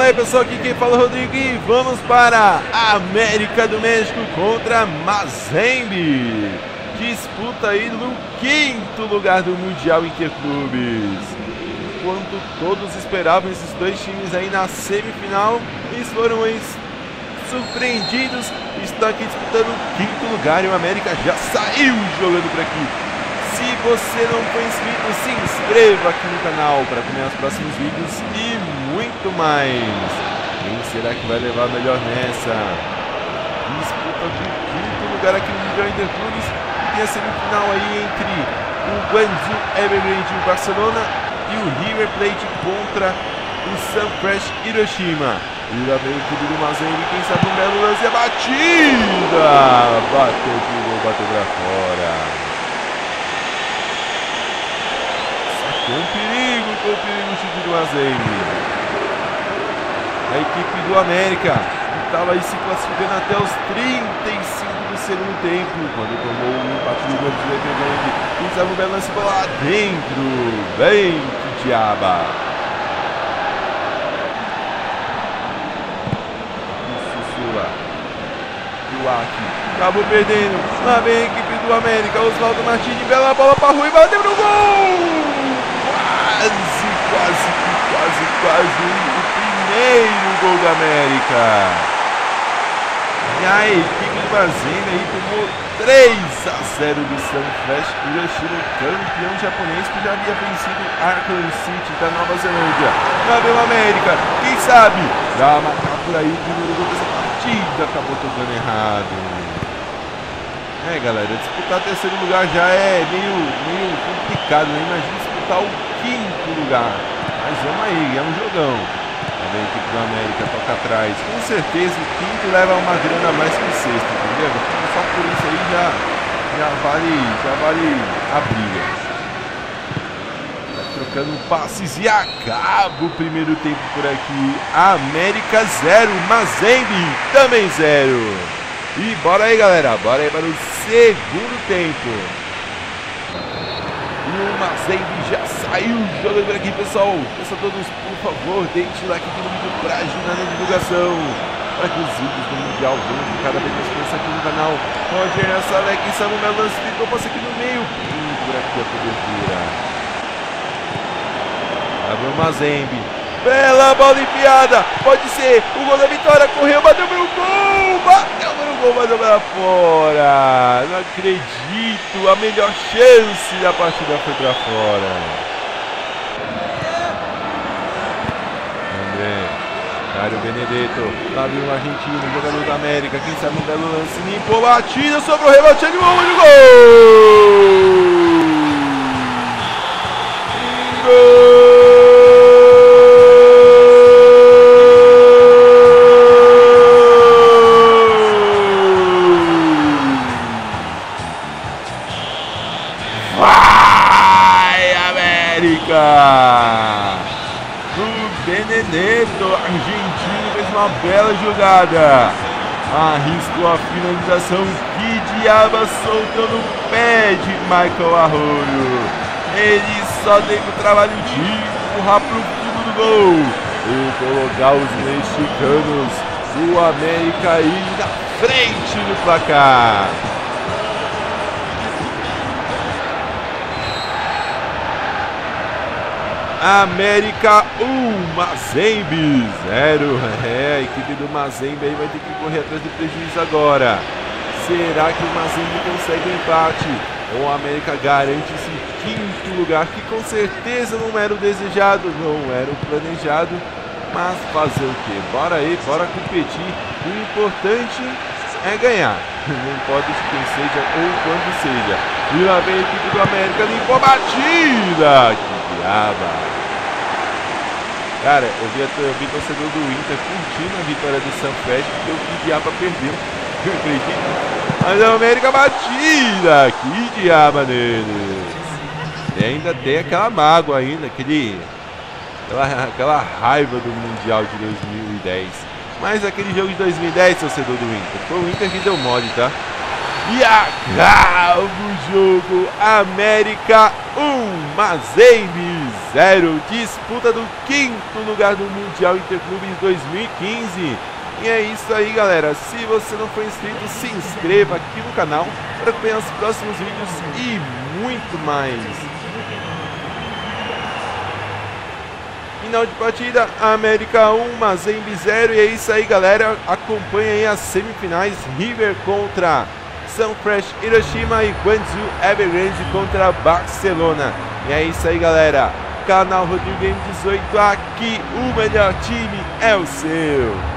Fala aí pessoal, aqui quem fala é o Rodrigo e vamos para a América do México contra Mazembe. Disputa aí no 5º lugar do Mundial Interclubes. Enquanto todos esperavam esses dois times aí na semifinal, eles foram surpreendidos. Estão aqui disputando o 5º lugar e o América já saiu jogando por aqui. Se você não for inscrito, se inscreva aqui no canal para acompanhar os próximos vídeos e muito mais. Quem será que vai levar melhor nessa? Disputa do 5º lugar aqui no Mundial Interclubes. Tem a semifinal aí entre o Guangzhou Evergrande e o Barcelona e o River Plate contra o Sunfresh Hiroshima. E lá vem o time do Mazembe, quem sabe um belo lance, a batida! Bateu pro gol, bateu pra fora. Com perigo o chute do Mazembe. A equipe do América estava aí se classificando até os 35 do segundo tempo, quando tomou um empate do gol do Evergrande. Quem sabe um belo lance, bola lá dentro. Vem que diaba. Acabou perdendo. Lá vem a equipe do América. Oswaldo Martins, bela bola para Rui, bateu no gol. Quase o primeiro gol da América. E a equipe do Mazembe aí tomou 3-0 do Sunfresh Hiroshima, campeão japonês que já havia vencido Auckland City da Nova Zelândia. Lá vem o América, quem sabe já marcar por aí o primeiro gol dessa partida, acabou tocando errado. Galera, disputar terceiro lugar já é meio complicado, né? Imagina disputar o 5º lugar. Mas vamos aí, é um jogão. A equipe do América toca atrás. Com certeza o 5º leva uma grana a mais que o 6º, entendeu? Só por isso aí já vale a briga. Vai trocando passes e acaba o primeiro tempo por aqui. América 0, Mazembe também 0. E bora aí, galera, bora aí para o segundo tempo. E o Mazembe já saiu jogando por aqui, pessoal. Peço a todos, por favor, deixe o like aqui no vídeo para ajudar na divulgação, para que os vídeos do Mundial venham cada vez mais força aqui no canal. Roger Salek e Samuel Lance ficou passa aqui no meio. Por aqui a cobertura. Abre o Mazembe. Bela bola enfiada. Pode ser o gol da vitória. Correu, bateu para o gol. Bateu para fora. Não acredito. A melhor chance da partida foi para fora. André. Caio Benedetto. Lá vem o argentino, jogador da América. Quem sabe um belo lance. Limpou, batida, sobrou, rebate, de gol. Gol! Vai, América! O Benedetto, argentino, fez uma bela jogada. Arriscou a finalização. Que diaba, soltando o pé de Michael Arroyo. Ele só teve o trabalho de empurrar para o fundo do gol e colocar os mexicanos do América aí na frente do placar. América 1, Mazembe 0. A equipe do Mazembe aí vai ter que correr atrás do prejuízo agora. Será que o Mazembe consegue o empate? Ou a América garante esse 5º lugar, que com certeza não era o desejado, não era o planejado. Mas fazer o que? Bora aí, bora competir. O importante é ganhar. Não pode ser quem seja ou quando seja. E lá vem a equipe do América, limpou a batida. Que diaba. Cara, eu vi torcedor do Inter curtindo a vitória do Sunfresh, porque o que diaba perdeu. Eu acredito. Mas a América batida. Que diaba neles. E ainda tem aquela mágoa ainda, aquela raiva do Mundial de 2010. Mas aquele jogo de 2010, torcedor do Inter, foi o Inter que deu mole, tá? E acaba o jogo. América 1, Mazembe 0, disputa do 5º lugar do Mundial Interclubes 2015. E é isso aí, galera. Se você não for inscrito, se inscreva aqui no canal para acompanhar os próximos vídeos e muito mais. Final de partida, América 1, Mazembe 0. E é isso aí, galera. Acompanhe aí as semifinais. River contra Sunfresh Hiroshima e Guangzhou Evergrande contra Barcelona. E é isso aí, galera. Canal Rodrigo Game 18, aqui o melhor time é o seu.